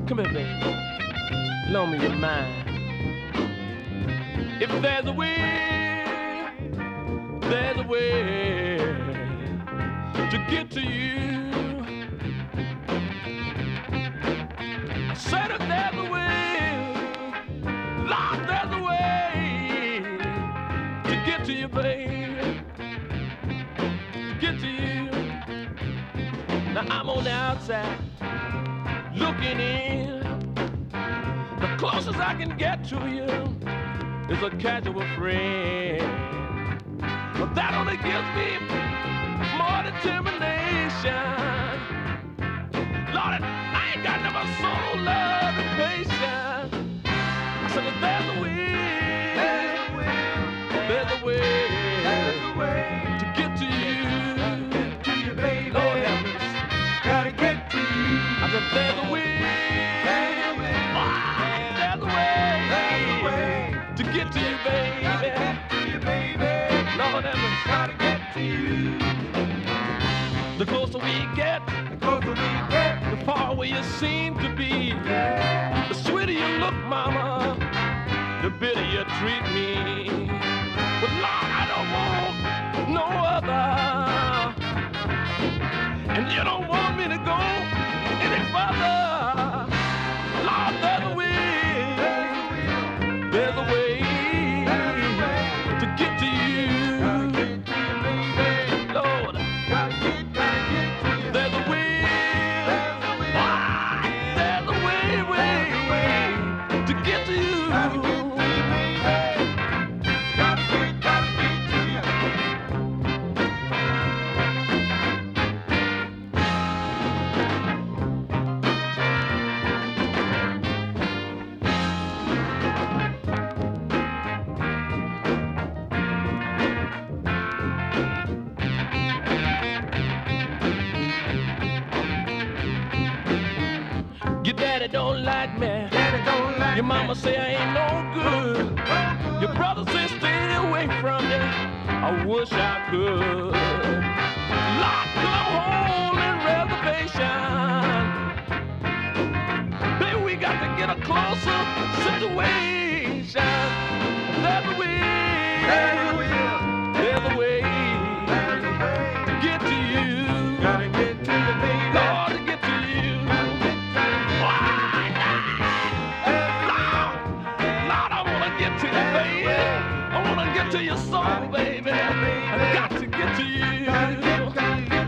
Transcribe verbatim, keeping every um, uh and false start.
Come here, baby. Loan me your mind. If there's a way, there's a way to get to you. I said if there's a way, Lord, there's a way to get to you, baby. To get to you. Now I'm on the outside looking in. The closest I can get to you is a casual friend. But that only gives me more determination. Lord, I ain't got never soul, love, and patience. So if there's a way, there's a way, there's a way to get to you. Get to you, baby. Lord have mercy. Gotta get to you. I said there's a way. To get to you, baby. Get to you, baby. Lord, Emma, gotta get to you. The closer we get, the closer we get, the far away you seem to be. The sweeter you look, mama, the bitter you treat me. But Lord, I don't want no other, and you don't want me to go any further. Lord, there's a way. There's a way to get to you. Gotta get to you, baby. Lord, gotta get, gotta get to you. There's a way. There's a way. Why? There's a way, way, way to get to you. Gotta get to you, baby. Gotta get, gotta get to you. Your daddy don't like me. Daddy don't like Your mama me. Say I ain't no good. No good. Your brother say stay away from me. I wish I could. Lord, come home in reservation. Baby, we got to get a closer situation. There's a way. There's a way. There's a way. There's a way to get to you. Gotta get to you, baby. Lord, to get to you. Get to your soul, baby. I got to get to you.